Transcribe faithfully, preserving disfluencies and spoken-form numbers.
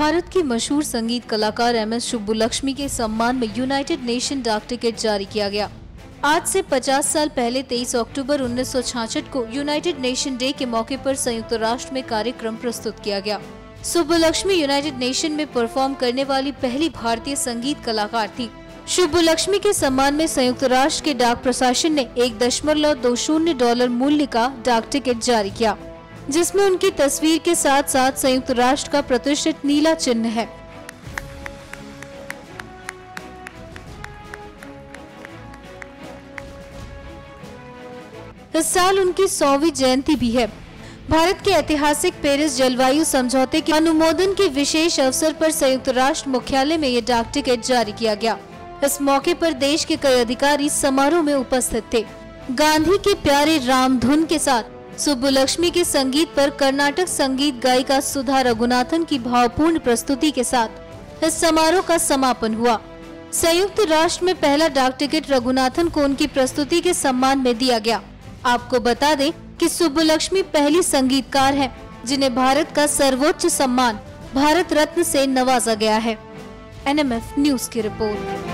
भारत की मशहूर संगीत कलाकार एम एस सुब्बुलक्ष्मी के सम्मान में यूनाइटेड नेशन डाक टिकट जारी किया गया। आज से पचास साल पहले तेईस अक्टूबर उन्नीस सौ छियासठ को यूनाइटेड नेशन डे के मौके पर संयुक्त राष्ट्र में कार्यक्रम प्रस्तुत किया गया। सुब्बुलक्ष्मी यूनाइटेड नेशन में परफॉर्म करने वाली पहली भारतीय संगीत कलाकार थी। सुब्बुलक्ष्मी के सम्मान में संयुक्त राष्ट्र के डाक प्रशासन ने एक दशमलव दो शून्य डॉलर मूल्य का डाक टिकट जारी किया, जिसमें उनकी तस्वीर के साथ साथ संयुक्त राष्ट्र का प्रतिष्ठित नीला चिन्ह है। इस साल उनकी सौवीं जयंती भी है। भारत के ऐतिहासिक पेरिस जलवायु समझौते के अनुमोदन के विशेष अवसर पर संयुक्त राष्ट्र मुख्यालय में ये डाक टिकट जारी किया गया। इस मौके पर देश के कई अधिकारी समारोह में उपस्थित थे। गांधी के प्यारे राम धुन के साथ सुब्बुलक्ष्मी के संगीत पर कर्नाटक संगीत गायिका सुधा रघुनाथन की भावपूर्ण प्रस्तुति के साथ इस समारोह का समापन हुआ। संयुक्त राष्ट्र में पहला डाक टिकट रघुनाथन को उनकी प्रस्तुति के सम्मान में दिया गया। आपको बता दें कि सुब्बुलक्ष्मी पहली संगीतकार हैं जिन्हें भारत का सर्वोच्च सम्मान भारत रत्न से नवाजा गया है। एन एम एफ न्यूज की रिपोर्ट।